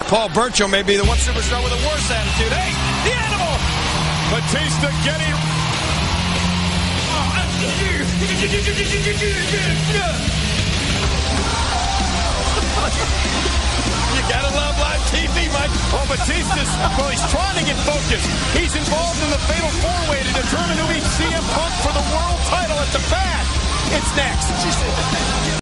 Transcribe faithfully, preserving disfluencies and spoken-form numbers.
Paul Burchill may be the one superstar with the worst attitude. Hey, the animal! Batista getting... You gotta love live T V, Mike. Oh, Batista's, well, he's trying to get focused. He's involved in the fatal four-way to determine who beats C M Punk for the world title at the back. It's next.